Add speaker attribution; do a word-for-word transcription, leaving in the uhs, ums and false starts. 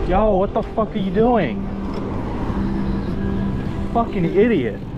Speaker 1: Yo, what the fuck are you doing? Fucking idiot.